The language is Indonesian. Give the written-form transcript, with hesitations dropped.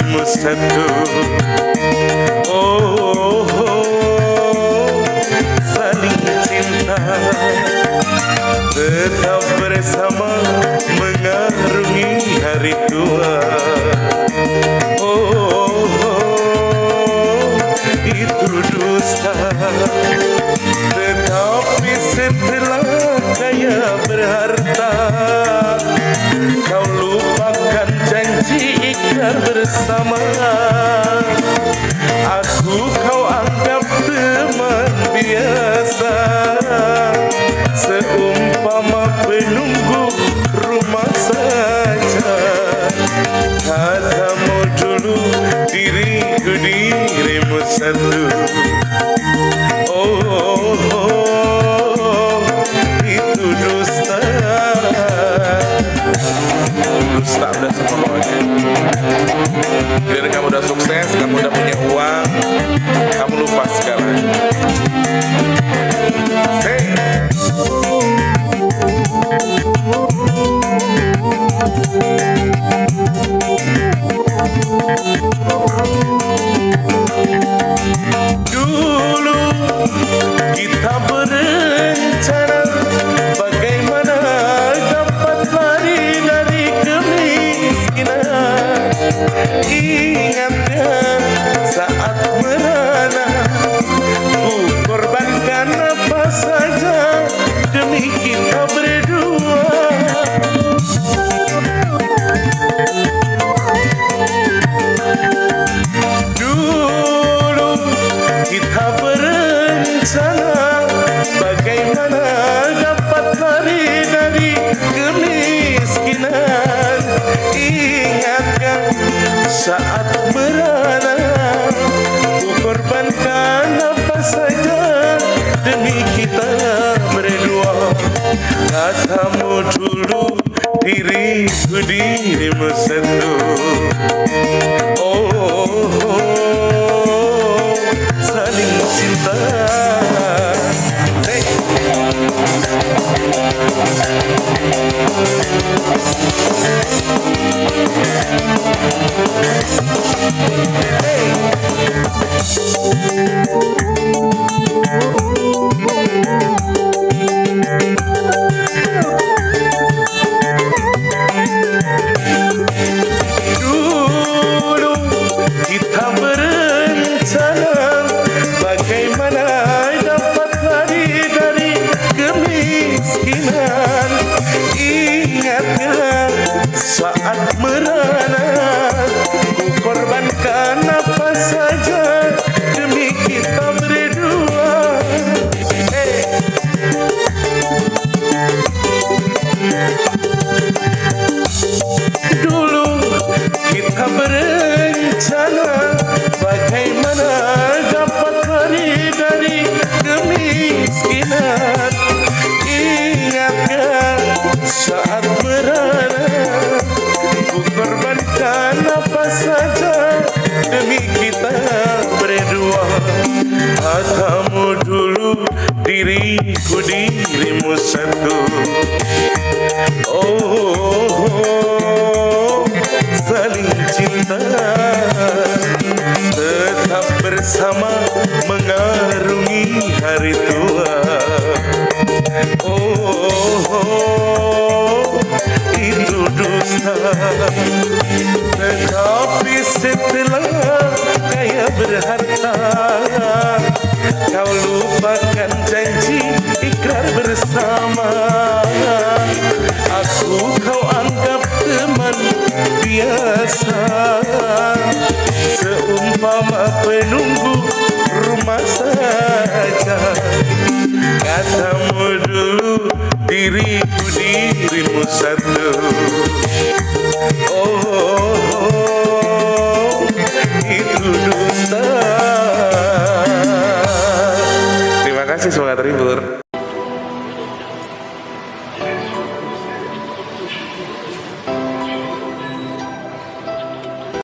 dirimu satu. Oh, saling cinta, tetap bersama mengarungi hari tua. Oh, itu dusta, tetapi setelah kaya berharta, kau lupakan janji ikrar bersama. Aku kau anggap teman biasa, seumpama penunggu rumah saja. Katamu dulu diriku dirimu satu. Oh, itu dusta. Dusta udah semuanya. Kira kamu udah sukses, kamu udah punya uang, kamu lupa segalanya. Dulu kita berencana bagaimana dapat lari dari kemiskinan. Ingatkan saat merana, ku korbankan apa saja demi kita berdua. Dulu kita berencana bagaimana dapat lari dari kemiskinan. Ingatkan saat merana, ku korbankan apa saja demi kita berdua. Katamu dulu diriku dirimu satu. Oh, saling cinta. Hey. Dulu kita berencana bagaimana dapat lari dari kemiskinan. Ingatkan saat merana, ku korbankan apa saja demi kita berdua. Hey. Dulu kita berencana bagaimana dapat lari dari kemiskinan. Ingatkan saat merana, ku korbankan apa saja demi kita berdua. Katamu dulu diriku dirimu satu. Oh, saling cinta, tetap bersama mengarungi hari tua. Oh, itu dusta, tetapi setelah kaya berharta, kau lupakan janji ikrar bersama. Aku kau anggap teman biasa, seumpama penunggu rumah saja. Katamu dulu diriku dirimu satu. Oh, itu dusta. Terima kasih, semangat terhibur.